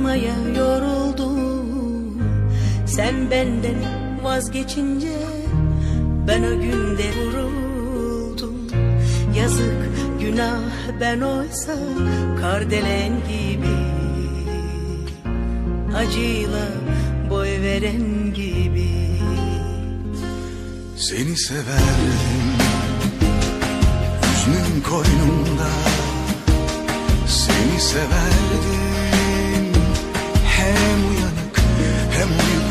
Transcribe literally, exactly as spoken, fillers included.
aratmaya yoruldum. Sen benden vazgeçince ben o günde vuruldum. Yazık günah, ben oysa kardelen gibi, acıyla boy veren gibi. Seni severdim hüznün koynumda, seni severdim hem uyanık hem uyur